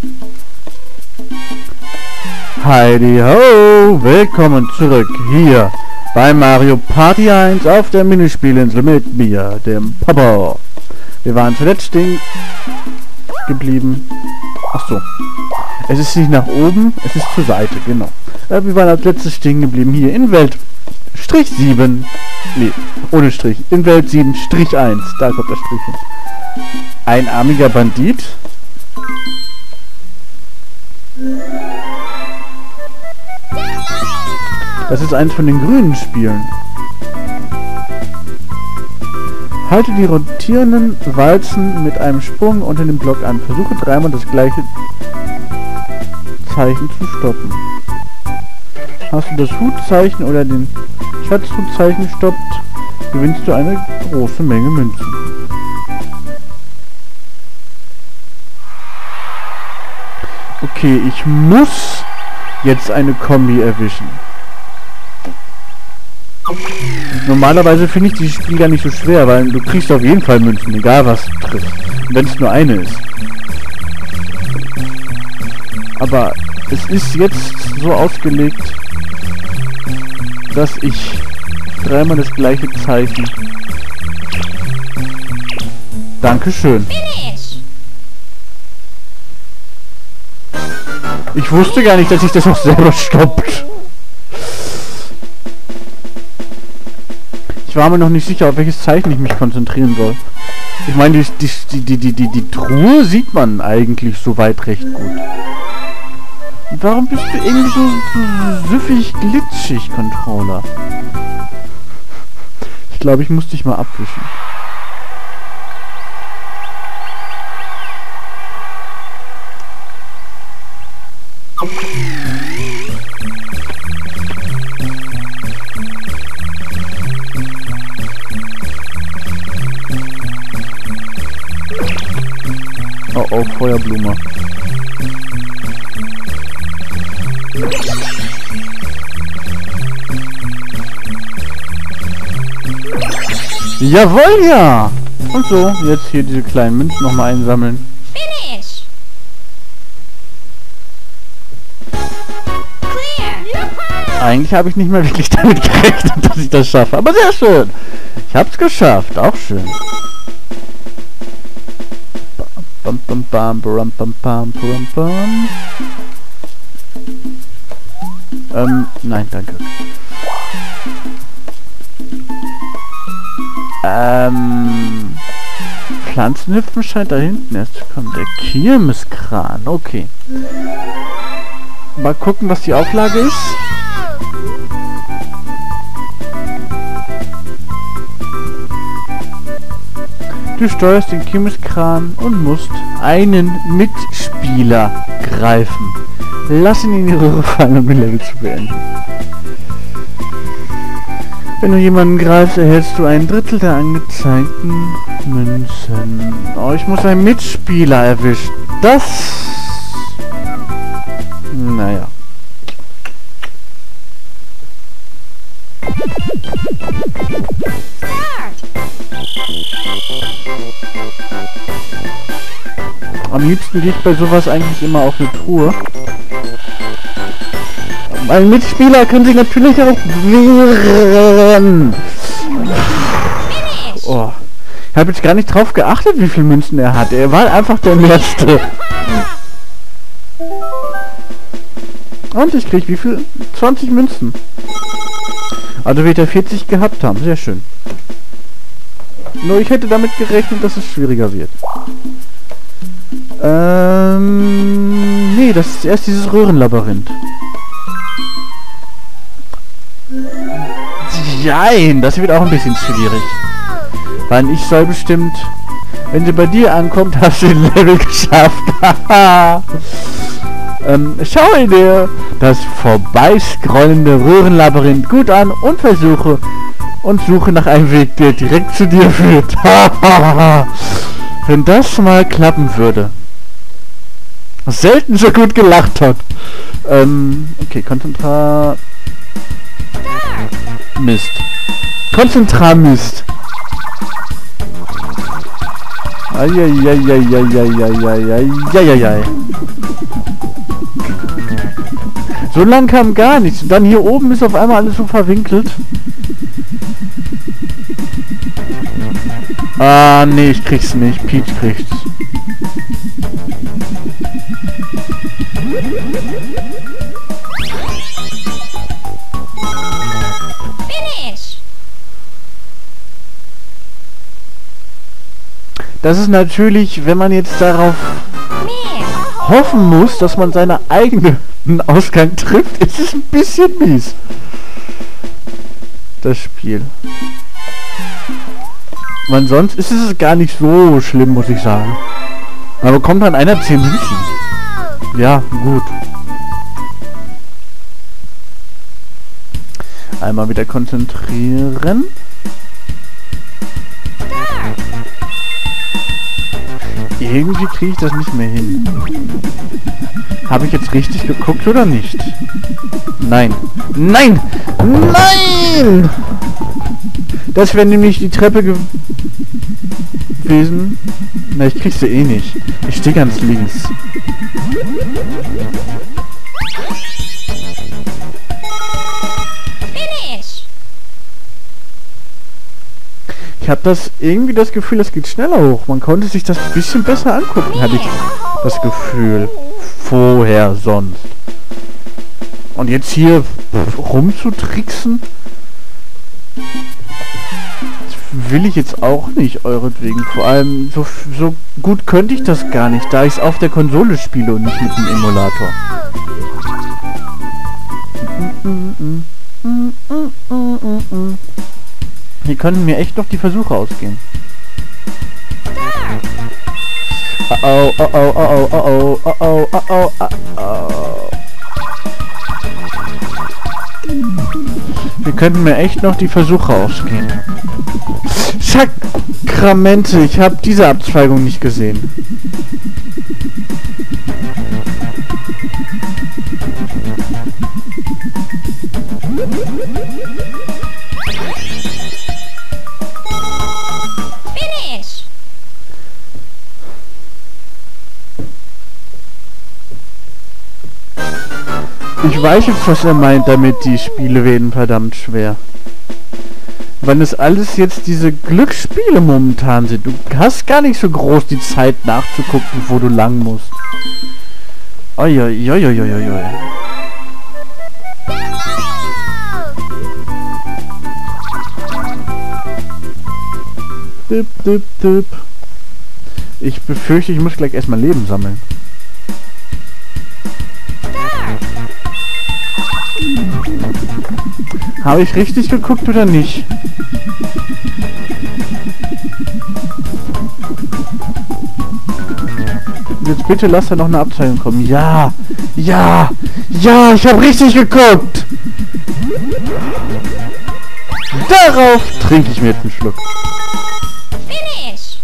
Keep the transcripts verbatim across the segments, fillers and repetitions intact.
Heidi ho! Willkommen zurück hier bei Mario Party eins auf der Minispielinsel mit mir, dem Papa. Wir waren zuletzt stehen geblieben. Ach so. Es ist nicht nach oben, es ist zur Seite, genau. Äh, wir waren als letztes stehen geblieben hier in Welt Strich sieben. Nee, ohne Strich. In Welt sieben Strich eins. Da kommt der Strich hin. Einarmiger Bandit. Das ist eins von den grünen Spielen. Halte die rotierenden Walzen mit einem Sprung unter dem Block an. Versuche dreimal das gleiche Zeichen zu stoppen. Hast du das Hutzeichen oder den Schatzhutzeichen stoppt, gewinnst du eine große Menge Münzen. Okay, ich muss jetzt eine Kombi erwischen. Normalerweise finde ich dieses Spiel gar nicht so schwer, weil du kriegst auf jeden Fall Münzen, egal was du triffst. Wenn es nur eine ist. Aber es ist jetzt so ausgelegt, dass ich dreimal das gleiche Zeichen... Dankeschön. Ich wusste gar nicht, dass sich das auch selber stoppt. Ich war mir noch nicht sicher, auf welches Zeichen ich mich konzentrieren soll. Ich meine, die, die, die, die, die, die Truhe sieht man eigentlich soweit recht gut. Warum bist du irgendwie so, so süffig glitschig, Controller? Ich glaube, ich muss dich mal abwischen. Oh oh, Feuerblume. Jawohl, ja! Und so, jetzt hier diese kleinen Münzen nochmal einsammeln. Finish. Clear. Eigentlich habe ich nicht mehr wirklich damit gerechnet, dass ich das schaffe. Aber sehr schön! Ich hab's geschafft, auch schön. Bam bam bam bam bam bam bam bam. Ähm, nein, danke. Ähm, Pflanzenhüpfen scheint da hinten erst zu kommen. Der Kirmeskran, okay. Mal gucken, was die Auflage ist. Du steuerst den Kirmeskran und musst einen Mitspieler greifen. Lass ihn in die Röhre fallen, um den Level zu beenden. Wenn du jemanden greifst, erhältst du ein Drittel der angezeigten Münzen. Oh, ich muss einen Mitspieler erwischen. Das... Naja. Am liebsten gehe ich bei sowas eigentlich immer auf eine Truhe. Mein Mitspieler kann sich natürlich auch wehren. Oh. Ich habe jetzt gar nicht drauf geachtet, wie viele Münzen er hat. Er war einfach der Erste. Und ich krieg wie viel? zwanzig Münzen. Also wird er vierzig gehabt haben. Sehr schön. Nur ich hätte damit gerechnet, dass es schwieriger wird. Ähm... Nee, das ist erst dieses Röhrenlabyrinth. Nein, das wird auch ein bisschen schwierig. Weil ich soll bestimmt... Wenn sie bei dir ankommt, hast du den Level geschafft. ähm, schau dir das vorbeiscrollende Röhrenlabyrinth gut an und versuche und suche nach einem Weg, der direkt zu dir führt. Wenn das mal klappen würde. Selten so gut gelacht hat. Ähm, okay, Konzentra... Mist. Konzentra Mist. Eieieiei. So lang kam gar nichts. Und dann hier oben ist auf einmal alles so verwinkelt. Ah, nee, ich krieg's nicht. Peach kriegt's. Finish. Das ist natürlich, wenn man jetzt darauf Miss. hoffen muss, dass man seinen eigenen Ausgang trifft, ist es ein bisschen mies. Das Spiel. Man sonst ist es gar nicht so schlimm, muss ich sagen. Man bekommt dann einer zehn Münzen. Ja, gut. Einmal wieder konzentrieren. Irgendwie kriege ich das nicht mehr hin. Habe ich jetzt richtig geguckt oder nicht? Nein. Nein! Nein! Das wäre nämlich die Treppe gewesen. Na, ich krieg sie eh nicht. Ich stehe ganz links. Finish. Ich habe das irgendwie das Gefühl, das geht schneller hoch. Man konnte sich das ein bisschen besser angucken, hatte ich das Gefühl. Vorher sonst. Und jetzt hier rumzutricksen, das will ich jetzt auch nicht, euretwegen. Vor allem, so, so gut könnte ich das gar nicht, da ich es auf der Konsole spiele und nicht mit dem Emulator. Hier könnten mir echt noch die Versuche ausgehen. Oh oh, oh oh, oh oh, oh oh, oh oh, oh oh. Wir könnten mir echt noch die Versuche ausgehen. Sakramente, ich habe diese Abzweigung nicht gesehen. Finish. Ich weiß jetzt, was er meint damit, die Spiele werden verdammt schwer. Weil es alles jetzt diese Glücksspiele momentan sind. Du hast gar nicht so groß die Zeit nachzugucken, wo du lang musst. Oi. Dip, dip, dip. Ich befürchte, ich muss gleich erstmal Leben sammeln. Habe ich richtig geguckt oder nicht? Jetzt bitte lass da noch eine Abzweigung kommen. Ja! Ja! Ja! Ich habe richtig geguckt! Darauf trinke ich mir jetzt einen Schluck. Finish.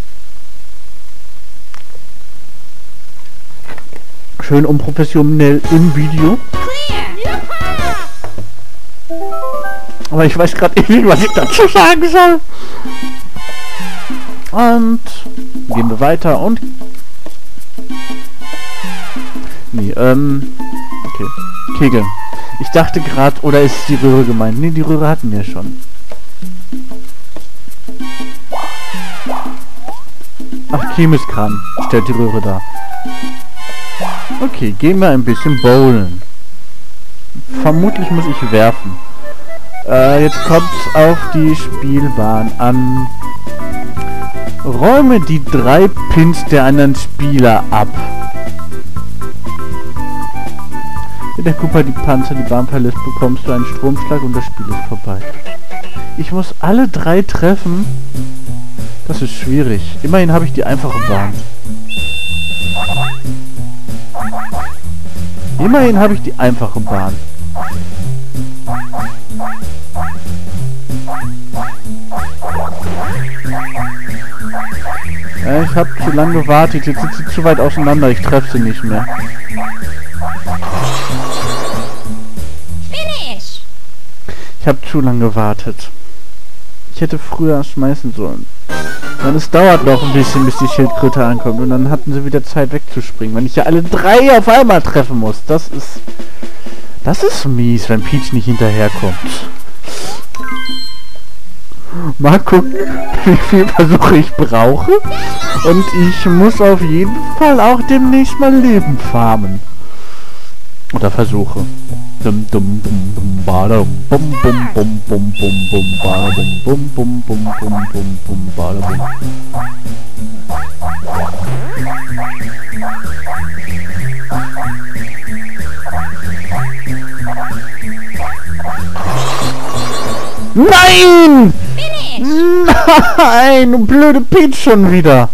Schön unprofessionell im Video. Clear. Aber ich weiß gerade nicht, was ich dazu sagen soll. Und gehen wir weiter und... Nee, ähm... Okay. Kegeln. Ich dachte gerade, oder ist die Röhre gemeint? Nee, die Röhre hatten wir schon. Ach, Chemiskran stellt die Röhre dar. Okay, gehen wir ein bisschen bowlen. Vermutlich muss ich werfen. Äh, jetzt kommt es auf die Spielbahn an. Räume die drei Pins der anderen Spieler ab. Wenn der Cooper die Panzer die Bahn verlässt, bekommst du einen Stromschlag und das Spiel ist vorbei. Ich muss alle drei treffen. Das ist schwierig. Immerhin habe ich die einfache Bahn. Immerhin habe ich die einfache Bahn. Ja, ich habe zu lange gewartet. Jetzt sind sie zu weit auseinander. Ich treffe sie nicht mehr. Finish. Ich habe zu lange gewartet. Ich hätte früher schmeißen sollen. Und es dauert noch ein bisschen, bis die Schildkröte ankommt. Und dann hatten sie wieder Zeit wegzuspringen. Wenn ich ja alle drei auf einmal treffen muss. Das ist... Das ist mies, wenn Peach nicht hinterherkommt. Mal gucken, wie viel Versuche ich brauche. Und ich muss auf jeden Fall auch demnächst mal Leben farmen. Oder Versuche. Dum dum dum dum bada bum bum bum bum bum bum bada bum bum bum bum bum bum bum bada bum. Nein! Nein, du blöde Peach schon wieder.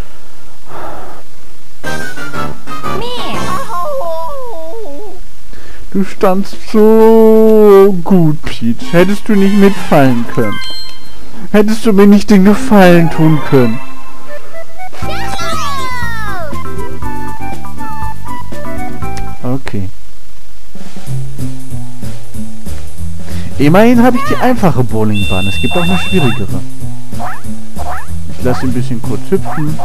Du standst so gut, Peach. Hättest du nicht mitfallen können. Hättest du mir nicht den Gefallen tun können. Okay. Immerhin habe ich die einfache Bowlingbahn. Es gibt auch eine schwierigere. Ich lasse ihn ein bisschen kurz hüpfen.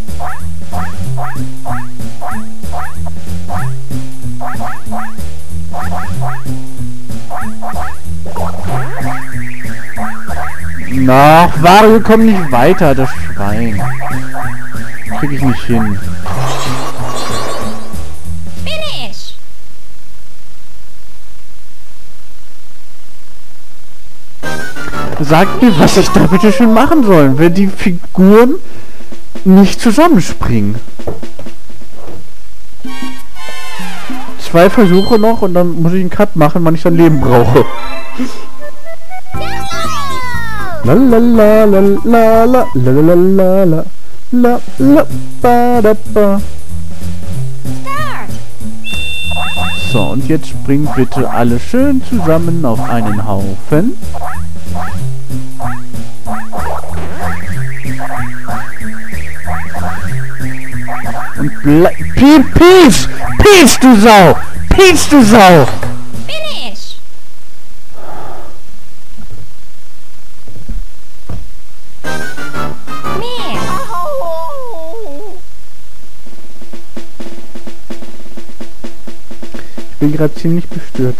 Na, Wario, komm nicht weiter, das Schwein. Krieg ich nicht hin. Finish! Sagt mir, was ich da bitte schön machen soll, wenn die Figuren nicht zusammenspringen. Zwei Versuche noch und dann muss ich einen Cut machen, wann ich dann Leben brauche. La la la la la la la la la la la la ba da ba. So, und jetzt springt bitte alle schön zusammen auf einen Haufen. Und bleib... Peach! Peach, du Sau! Peach, du Sau! Finish! Mehr! Ich bin gerade ziemlich bestürzt.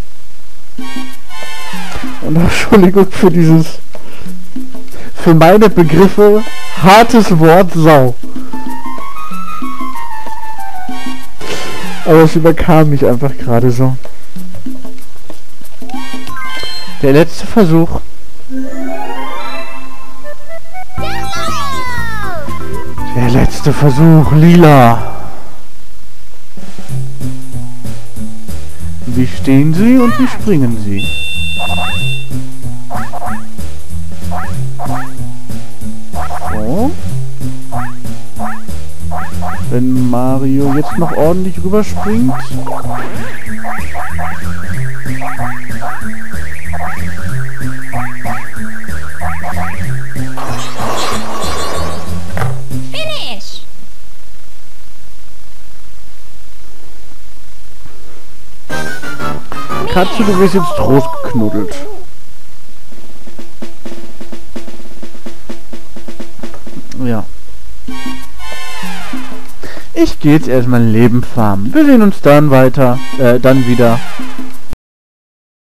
Und Entschuldigung für dieses... für meine Begriffe hartes Wort Sau. Aber es überkam mich einfach gerade so. Der letzte Versuch. Der letzte Versuch, Lila. Wie stehen Sie und wie springen Sie? So. Wenn Mario jetzt noch ordentlich rüberspringt. Finish! Katze, du wirst jetzt Trost geknuddelt. Ja. Ich gehe jetzt erstmal Leben farmen. Wir sehen uns dann weiter, äh, dann wieder.